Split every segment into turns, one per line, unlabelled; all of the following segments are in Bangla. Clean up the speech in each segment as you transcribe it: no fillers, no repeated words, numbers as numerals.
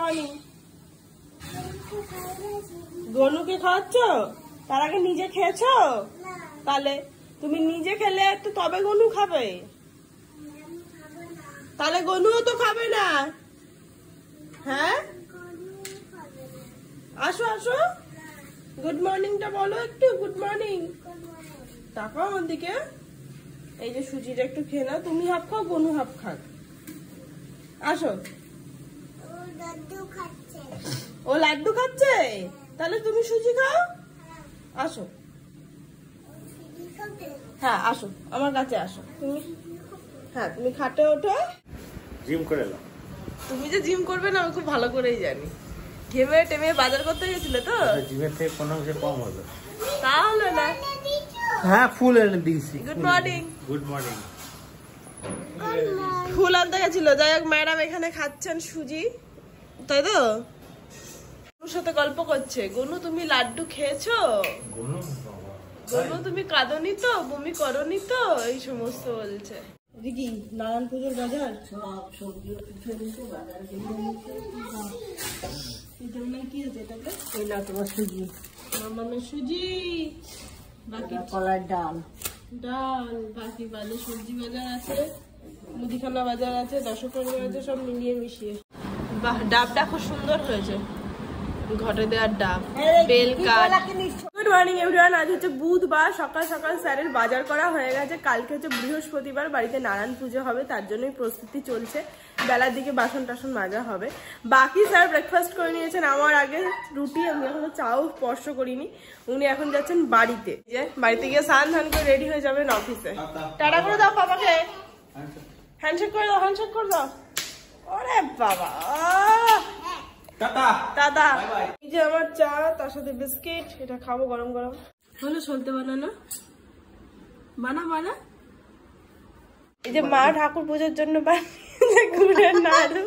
মর্নিং। গনুকে খাওয়াচ্ছ? তার আগে নিজে খেয়েছো? তাহলে তুমি নিজে খেলে তো তবে গনু খাবে। তাহলে গনুও তো খাবে না। হ্যাঁ, আসো আসো, গুড মর্নিংটা বলো একটু। Good morning. তাকাও আমার দিকে। এই যে সুজিটা একটু খেয়ে নাও, তুমি হাফ খাও, গনু হাফ খাক। আসো। ও লাড্ডু খাচ্ছে, তাহলে তুমি সুজি খাও। আসো। হ্যাঁ আসো, আমার কাছে আসো তুমি। হ্যাঁ তুমি খাটে ওঠো।
জিম করে নাও।
তুমি যে জিম করবে না আমি খুব ভালো করেই জানি। ঘেমে টেমে বাজার করতে গেছিলে তো?
জিমের থেকে কোনো অংশে কম হবে
তাহলে না।
হ্যাঁ ফুল এনে দিয়েছি।
Good morning.
Good morning.
ফুল আনতে গেছিল। যাই হোক, ম্যাডাম এখানে খাচ্ছেন সুজি, তাই তো? গনুর সাথে গল্প করছে। গনু তুমি লাড্ডু খেয়েছো? গনু তুমি কাঁদনি তো, বমি করনি তো, এই সমস্ত বলছে। কি নারায়ণ পুজোর বাজার সব সবজি কি আছে? তোমার সুজি, মামামের সুজি, বাকি কলার ডাল ডাল, বাকি বাজে সবজি বাজার আছে, মুদিখানা বাজার আছে, দশকর্মী আছে, সব মিলিয়ে মিশিয়ে। বাহ, ডাবটা খুব সুন্দর হয়েছে। ঘটে দেওয়ার ডাব, বেল কাঠ। Good morning everyone. আজ হচ্ছে বুধবার, সকাল সকাল স্যারের বাজার করা হয়ে গেছে। কালকে হচ্ছে বৃহস্পতিবার, বাড়িতে নারায়ণ পুজো হবে, তার জন্যই প্রস্তুতি চলছে। বেলার দিকে বাসন টাসন মাজা হবে। বাকি স্যার ব্রেকফাস্ট করে নিয়েছেন আমার আগে, রুটি। আমি এখনো চাও স্পর্শ করিনি। উনি এখন যাচ্ছেন বাড়িতে। বাড়িতে গিয়ে স্নান ধান করে রেডি হয়ে যাবেন অফিসে। টাটা করে দাও পাপাকে, হ্যান্ডশেক করে দাও, হ্যান্ডশেক করে দাও। ওরে বাবা, দাদা। এই যে আমার চা, তার সাথে বিস্কিট, এটা খাবো গরম গরম। হলো সলতে বানানো, বানা। এই যে মা ঠাকুর পুজোর জন্য বানিয়েছে গুড়ের নাড়ু।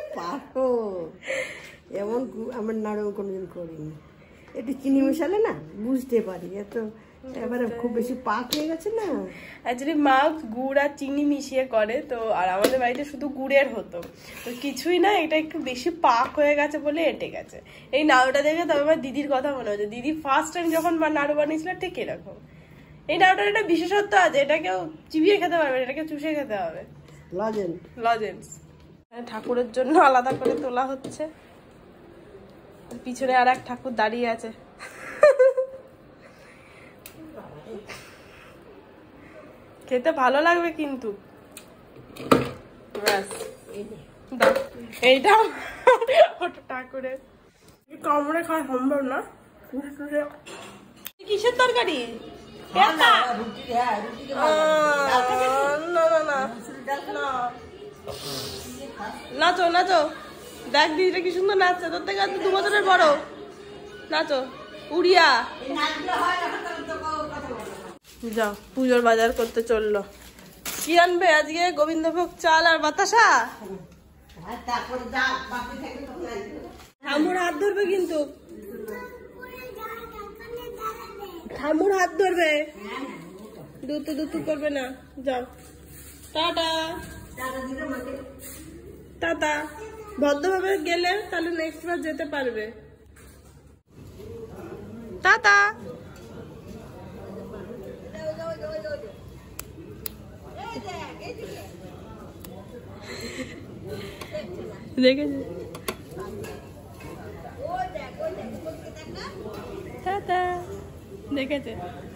এমন আমার নাড়ু কোনদিন করিনি। একটু চিনি মেশালে না বুঝতে পারি। এত এবারে খুব বেশি পাক হয়ে গেছে না।
অ্যাকচুয়ালি মা গুড় আর চিনি মিশিয়ে করে তো, আর আমাদের বাড়িতে শুধু গুড়ের হতো তো কিছুই না, এটা একটু বেশি পাক হয়ে গেছে বলে এটে গেছে। এই নাড়ুটা দেখে তবে আমার দিদির কথা মনে হচ্ছে। দিদি ফার্স্ট টাইম যখন নাড়ু বানিয়েছিল ঠিক এরকম। এই নাড়ুটার একটা বিশেষত্ব আছে, এটা কেউ চিবিয়ে খেতে পারবে, এটাকে চুষে খেতে হবে। লজেন্স। ঠাকুরের জন্য আলাদা করে তোলা হচ্ছে। পিছনে আর এক ঠাকুর দাঁড়িয়ে আছে। খেতে ভালো লাগবে কিন্তু। এইটা ঠাকুরের কামড়ে খাওয়া সম্ভব না। কিসের তরকারি? নাচো নাচো, দেখ দিদিটা কি সুন্দর নাচছে, তোর থেকে 2 বছরের বড়। নাচো উড়িয়া। যাও, পুজোর বাজার করতে চললো। কি আনবে আজকে? গোবিন্দভোগ চাল আর বাতাসা। ঠাম্মুর হাত ধরবে কিন্তু, ঠাম্মুর হাত ধরবে, দুতু করবে না। যাও, টাটা। টাটা। ভদ্রভাবে গেলে তাহলে নেক্সট বার যেতে পারবে। টাটা। দেখেছে দেখেছে।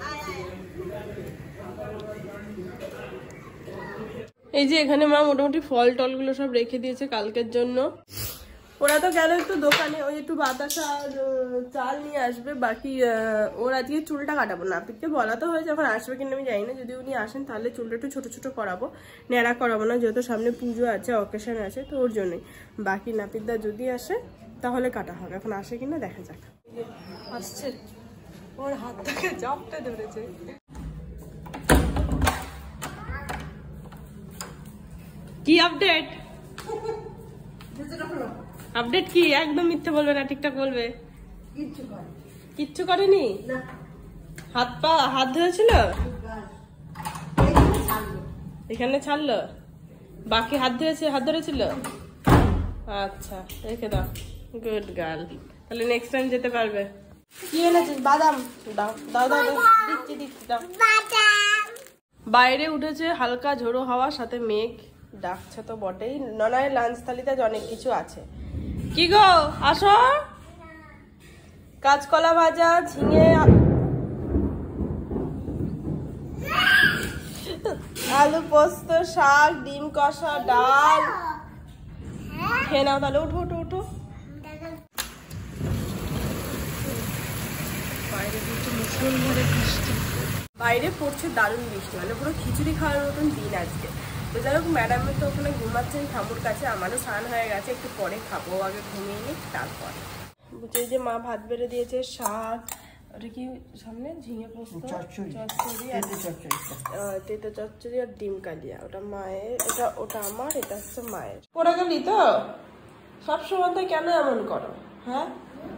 এই যে এখানে মা মোটামুটি ফল টল গুলো সব রেখে দিয়েছে কালকের জন্য। ওরা তো গেল একটু দোকানে, ওই একটু বাতাসা আর চাল নিয়ে আসবে। বাকি ওর আজকে চুলটা কাটাবো। নাপিতকে বলা তো হয়েছে, এখন আসবে কিনা আমি জানি না। যদি উনি আসেন তাহলে চুলটা একটু ছোট ছোট করাবো, ন্যাড়া করাবো না, যেহেতু সামনে পুজো আছে, অকেশন আছে, তো ওর জন্যই। বাকি নাপিতদা যদি আসে তাহলে কাটা হবে, এখন আসে কিনা দেখা যাক। আসছে, ওর হাত থেকে জবটা ধরেছে। কি আপডেট? আপডেট কি? একদম মিথ্যে বলবে না, ঠিকঠাক বলবে। কিচ্ছু করেনি? হাত ধরেছিল, এখানে ছাড়লো, বাকি হাত ধরেছিল। আচ্ছা রেখে দাও। Good girl. তাহলে নেক্সট টাইম যেতে পারবে। কি এনেছিস? বাদাম। দাও দাও দাও দাও, দিচ্ছি দিচ্ছি দাও। বাইরে উঠেছে হালকা ঝোড়ো হাওয়া, সাথে মেঘ ডাকছে তো বটেই। ননায়ের লাঞ্চ থালিতে আজ অনেক কিছু আছে। কি গো আসো। কাঁচকলা ভাজা, ঝিঙে, আলু পোস্ত, শাক, ডিম কষা, ডাল। খেয়ে নাও তাহলে, উঠো উঠো উঠো। বাইরে পড়ছে মুষলধারে বৃষ্টি, বাইরে পড়ছে দারুণ বৃষ্টি, মানে পুরো খিচুড়ি খাওয়ার মতন দিন আজকে। তো যাই হোক, ম্যাডামের তো ওখানে ঘুমাচ্ছেন ঠাম্মুর কাছে, আমারও স্নান হয়ে গেছে, একটু পরে খাবো, আগে ঘুমিয়ে নিই তারপরে। বুঝে যে মা ভাত বেড়ে দিয়েছে, শাক, ওটা কি সামনে ঝিঙে পোস্ত, চচ্চড়ি, তেতো চচ্চড়ি আর ডিম কালিয়া। ওটা মায়ের, ওটা আমার, এটা হচ্ছে মায়ের। পড়ে গেলি তো সবসময় তো, কেন এমন করো? হ্যাঁ,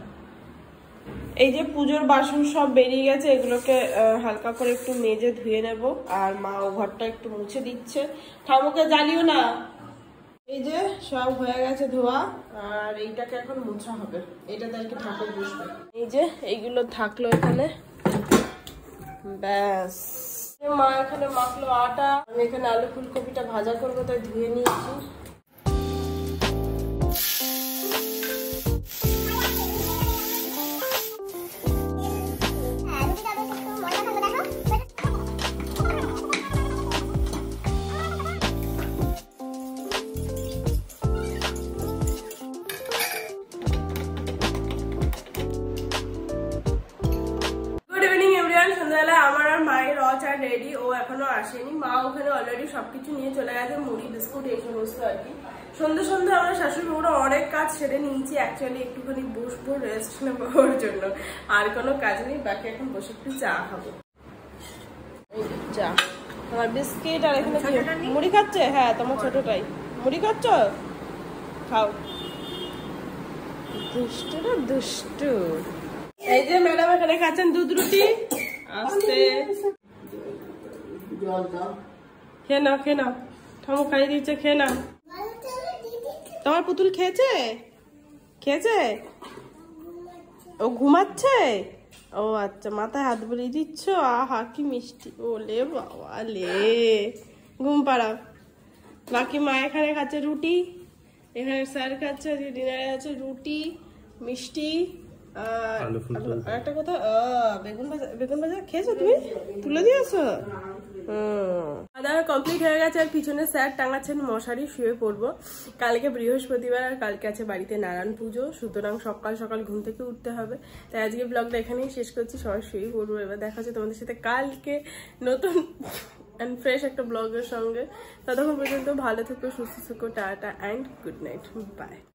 এই যে পুজোর বাসন সব বেরিয়ে গেছে, এগুলোকে হালকা করে একটু মেজে ধুয়ে নেব। আর মা ও ঘরটা একটু মুছে দিচ্ছে। ঠাকুরকে জ্বালিও না। এই যে সব হয়ে গেছে ধোয়া, আর এইটাকে এখন মোছা হবে। এটাতে আর কি ঠাকুর বসবে। এই যে এইগুলো থাকলো এখানে, ব্যাস। মা এখানে মাখলো আটা, আমি এখানে আলু ফুলকপিটা ভাজা করবো, তাই ধুয়ে নিয়েছি। আমার আর মায়ের অচার রেডি, ও এখনো আসেনি। মা ওখানে অলরেডি সবকিছু নিয়ে চলে গেছে, মুড়ি বিস্কুট এই সমস্ত আর কি। সন্ধ্যে সন্ধ্যে আমরা শাশুড়ি বউরা অনেক কাজ সেরে নিয়েছি। অ্যাকচুয়ালি একটুখানি বসবো, রেস্ট নেবো ওর জন্য, আর কোনো কাজ নেই। বাকি এখন বসে একটু চা খাবো। চা, আমার বিস্কিট, আর এখানে মুড়ি খাচ্ছে। হ্যাঁ, তোমার ছোটটাই মুড়ি খাচ্ছ, খাও। দুষ্টু না দুষ্টু। এই যে ম্যাডাম এখানে খাচ্ছেন দুধ রুটি। আস্তে খেয়ে নাও, খেয়ে নাও, ঠামু খাইয়ে দিচ্ছে, খেয়ে নাও। তোমার পুতুল খেয়েছে? খেয়েছে? ও ঘুমাচ্ছে? ও আচ্ছা, মাথায় হাত বুলিয়ে দিচ্ছ। আহা কি মিষ্টি। ওলে বাবা লে, ঘুম পাড়াও। বাকি মা এখানে খাচ্ছে রুটি, এখানে স্যার খাচ্ছে, ডিনারে আছে রুটি, মিষ্টি, একটা কথা বেগুন ভাজা খেয়েছো তুমি? তুলে দিয়েছো? খাওয়া কমপ্লিট হয়ে গেছে। আর পিছনে স্যার টাঙাচ্ছেন মশারি, শুয়ে পড়বো। কালকে বৃহস্পতিবার, আর কালকে আছে বাড়িতে নারায়ণ পুজো, সুতরাং সকাল সকাল ঘুম থেকে উঠতে হবে। তাই আজকে ব্লগটা এখানেই শেষ করছি, সবাই শুয়ে পড়বো। এবার দেখা হচ্ছে তোমাদের সাথে কালকে নতুন অ্যান্ড ফ্রেশ একটা ব্লগের সঙ্গে। ততক্ষণ পর্যন্ত ভালো থেকো, সুস্থ থেকো, tata and good night, by.